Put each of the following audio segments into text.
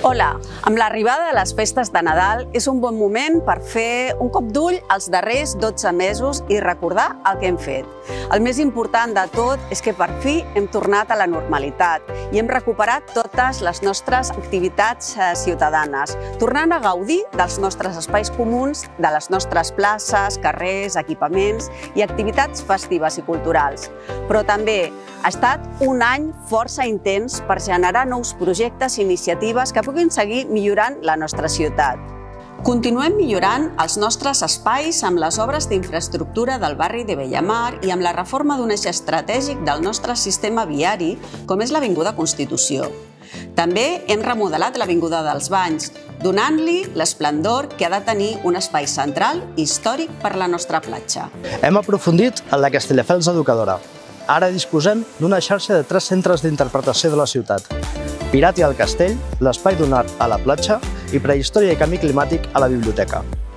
Hola, amb l'arribada de les festes de Nadal és un bon moment per fer un cop d'ull als darrers 12 mesos i recordar el que hem fet. El més important de tot és que per fi hem tornat a la normalitat i hem recuperat totes les nostres activitats ciutadanes, tornant a gaudir dels nostres espais comuns, de les nostres places, carrers, equipaments i activitats festives i culturals. Però també ha estat un any força intens per generar nous projectes i iniciatives que puguin seguir millorant la nostra ciutat. Continuem millorant els nostres espais amb les obres d'infraestructura del barri de Bellamar i amb la reforma d'un eix estratègic del nostre sistema viari, com és l'Avinguda Constitució. També hem remodelat l'Avinguda dels Banys, donant-li l'esplendor que ha de tenir un espai central i històric per la nostra platja. Hem aprofundit en la Castelldefels Educadora. Ara disposem d'una xarxa de 3 centres d'interpretació de la ciutat: Pirati al Castell, l'Espai d'Honor a la platja i Prehistòria i Canvi Climàtic a la biblioteca.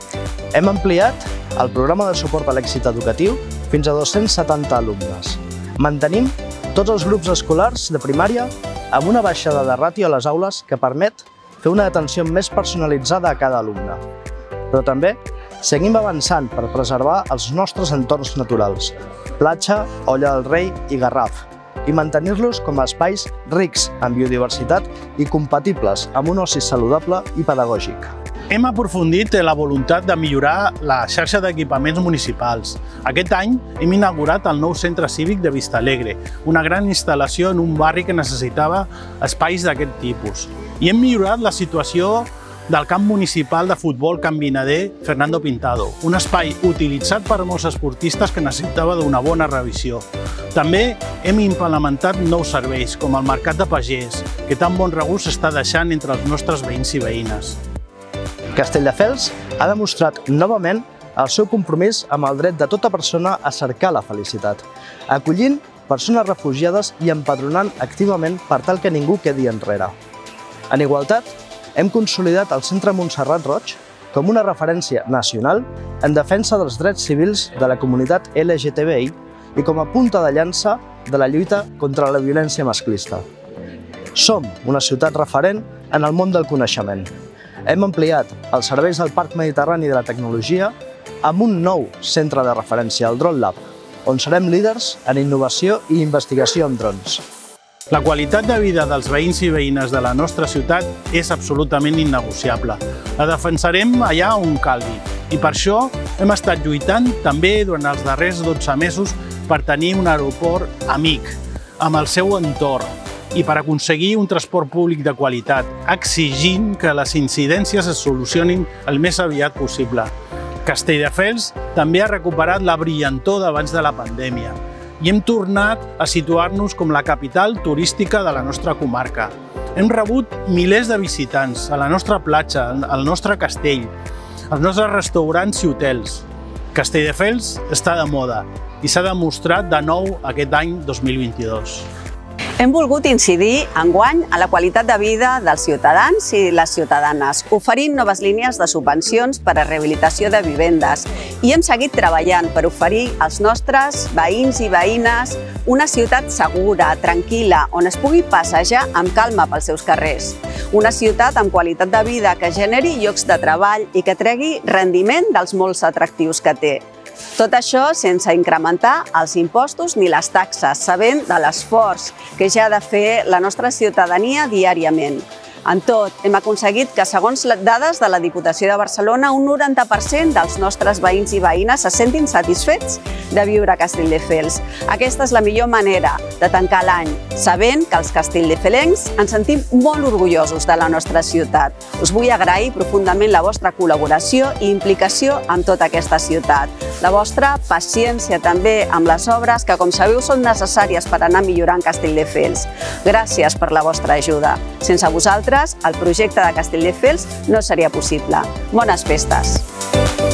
Hem ampliat el programa de suport a l'èxit educatiu fins a 270 alumnes. Mantenim tots els grups escolars de primària amb una baixada de ràtio a les aules que permet fer una atenció més personalitzada a cada alumne. Però també seguim avançant per preservar els nostres entorns naturals, platja, Olla del Rei i Garraf, i mantenir-los com a espais rics en biodiversitat i compatibles amb un oci saludable i pedagògic. Hem aprofundit en la voluntat de millorar la xarxa d'equipaments municipals. Aquest any hem inaugurat el nou centre cívic de Vistalegre, una gran instal·lació en un barri que necessitava espais d'aquest tipus. I hem millorat la situació del camp municipal de futbol Can Vinader Fernando Pintado, un espai utilitzat per molts esportistes que necessitava d'una bona revisió. També hem implementat nous serveis, com el Mercat de Pagès, que tan bon regust està deixant entre els nostres veïns i veïnes. Castelldefels ha demostrat novament el seu compromís amb el dret de tota persona a cercar la felicitat, acollint persones refugiades i empadronant activament per tal que ningú quedi enrere. En igualtat, hem consolidat el Centre Montserrat Roig com una referència nacional en defensa dels drets civils de la comunitat LGTBI i com a punta de llança de la lluita contra la violència masclista. Som una ciutat referent en el món del coneixement. Hem ampliat els serveis del Parc Mediterrani de la Tecnologia amb un nou centre de referència, el Drone Lab, on serem líders en innovació i investigació amb drons. La qualitat de vida dels veïns i veïnes de la nostra ciutat és absolutament innegociable. La defensarem allà on calgui i per això hem estat lluitant també durant els darrers 12 mesos per tenir un aeroport amic amb el seu entorn i per aconseguir un transport públic de qualitat, exigint que les incidències es solucionin el més aviat possible. Castelldefels també ha recuperat la brillantor d'abans de la pandèmia i hem tornat a situar-nos com la capital turística de la nostra comarca. Hem rebut milers de visitants a la nostra platja, al nostre castell, als nostres restaurants i hotels. Castelldefels està de moda i s'ha demostrat de nou aquest any 2022. Hem volgut incidir enguany a la qualitat de vida dels ciutadans i les ciutadanes, oferint noves línies de subvencions per a rehabilitació de vivendes i hem seguit treballant per oferir als nostres veïns i veïnes una ciutat segura, tranquil·la, on es pugui passejar amb calma pels seus carrers. Una ciutat amb qualitat de vida que generi llocs de treball i que tregui rendiment dels molts atractius que té. Tot això sense incrementar els impostos ni les taxes, sabent de l'esforç que ja ha de fer la nostra ciutadania diàriament. En tot, hem aconseguit que, segons les dades de la Diputació de Barcelona, un 90% dels nostres veïns i veïnes se sentin satisfets de viure a Castelldefels. Aquesta és la millor manera de tancar l'any, sabent que els castelldefelencs ens sentim molt orgullosos de la nostra ciutat. Us vull agrair profundament la vostra col·laboració i implicació amb tota aquesta ciutat. La vostra paciència també amb les obres que, com sabeu, són necessàries per anar millorant Castelldefels. Gràcies per la vostra ajuda. Sense vosaltres, el projecte de Castelldefels no seria possible. Bones festes!